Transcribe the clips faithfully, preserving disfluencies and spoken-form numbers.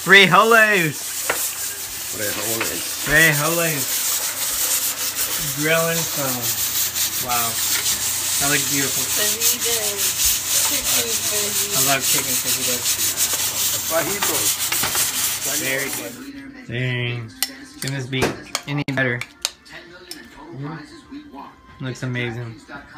Frijoles. Frijoles. Frijoles. Grilling some. Wow. That looks beautiful. I love chicken fajitas. Very good. Dang. Can this be any better? Mm-hmm. Looks amazing.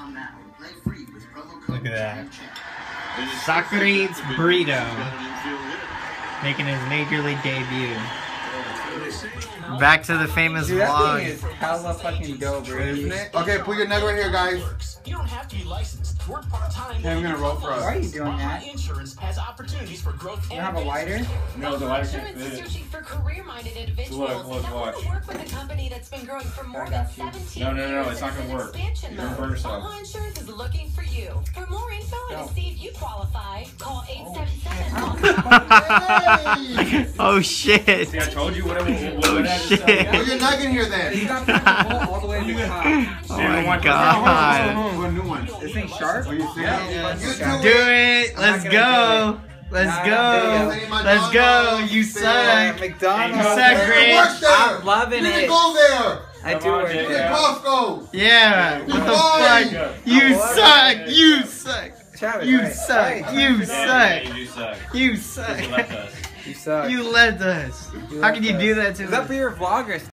Look at that. Socrates Burrito making his major league debut. Back to the famous Dude, that vlog. thing is hella fucking dope, bro, isn't it? Okay, put your nugget right here, guys. You don't have to be licensed. Work part-time. Yeah, I'm gonna roll for us. Why are you doing that? Insurance has opportunities for growth. You don't have a lighter? No, the lighter can't Insurance is fit. searching for career-minded individuals Look, look, that want watch. to work with a company that's been growing for more I than got you. seventeen No, no, no, years it's not and gonna in work. expansion You're gonna mode. burn yourself. Omaha Insurance is looking for you. For more info and Go. to see if you qualify, call eight seven seven. Oh shit. See, I told you whatever. What, Oh what I just shit. said. Put your nugget in here You then. got to put the bowl all the way to the top. Oh my god. Put a new one. This ain't sharp? What do you think? Yeah. You Yeah. do Do it. it. Let's not go. gonna Let's Nah, go. video. Let's go. You Uh, suck. McDonald's. You suck, You Greg. work there. I'm loving You it. can go there. I Come do on, work Jake. Look there. at Costco. Yeah. What the Why? fuck? You suck. You suck. Travis, You right. suck. Right. You Yeah, yeah, suck. you do suck. You Just suck. left us. You suck. You led us. How can you do that to Is that for us? your vlog or